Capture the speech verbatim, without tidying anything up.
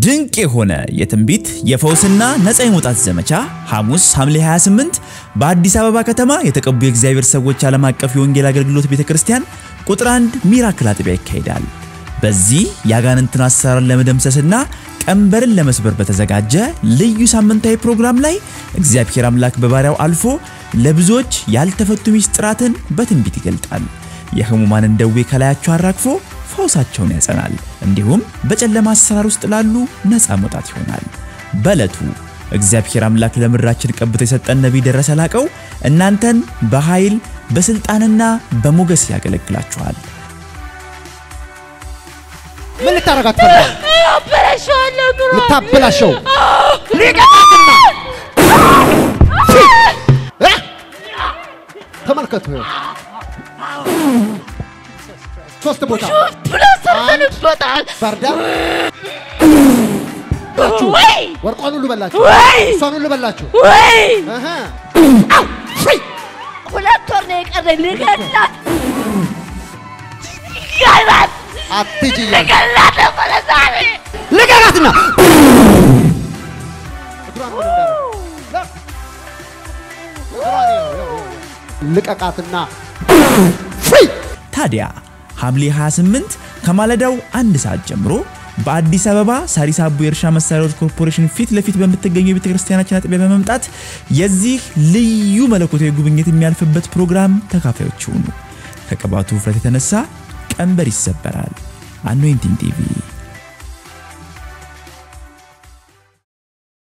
ድንቅ የሆነ የትንቢት የፈውስና ነፃ የመውጣት ዘመቻ ሐሙስ ሐምሌ ሃያ ስምንት በአዲስ አበባ ከተማ የተቀቡ የእግዚአብሔር ሰዎች ዓለም አቀፍ የወንጌል አገልግሎት ቤተክርስቲያን ቁጥር አንድ ሚራክል አጥቢያ ይካሄዳል። በዚህ ያጋንንትን አሰራር ለመደምሰስና ቀንበርን ለመስበር በተዘጋጀ ልዩ ሳምንታዊ ፕሮግራም ላይ እግዚአብሔር አምላክ በባሪያው አልፎ ለብዙዎች ያልተፈቱ ሚስጥራትን በትንቢት ይገልጣል። የህሙማንን ደዌ ከላያቸው አራግፎ ፈውሳቸውን ያጸናል። እንዲሁም በጨለማ አሰራር ውስጥ ላሉ ነፃ መውጣት ይሆናል። በለቱ እግዚአብሔር አምላክ ለምድራችን ቀብቶ የሰጠን ነብይ ደረሰ ላቀው እናንተን በኃይል በስልጣንና በሞገስ ያገለግላችኋል። ምን ልታረጋት ፈለግ? አበላሽዋለሁ ኑሮ ልታበላሽው ሊቀጣትና ተመልከቱ። ሶስት ቦታ ፕላስተር ተንበጣል ባርዳ ወይ ወርቋን ሁሉ በላችሁ ወይ እሷን ሁሉ በላችሁ ወይ አሃ ሁለት ወር ነው የቀረኝ ልገላት ይጋላት አትጂያ ልገላት ፈለዛሪ ልገላትና ልቀቃትና ታዲያ ሐምሌ ሃያ ስምንት ከማለዳው አንድ ሰዓት ጀምሮ በአዲስ አበባ ሳሪስ አቦ የእርሻ መሳሪያዎች ኮርፖሬሽን ፊት ለፊት በመተገኘው የቤተክርስቲያናችን አጥቢያ በመምጣት የዚህ ልዩ መለኮታዊ ጉብኝት የሚያልፍበት ፕሮግራም ተካፋዮች ሁኑ። ከቅባቱ ውፍረት የተነሳ ቀንበር ይሰበራል። አኖይንቲንግ ቲቪ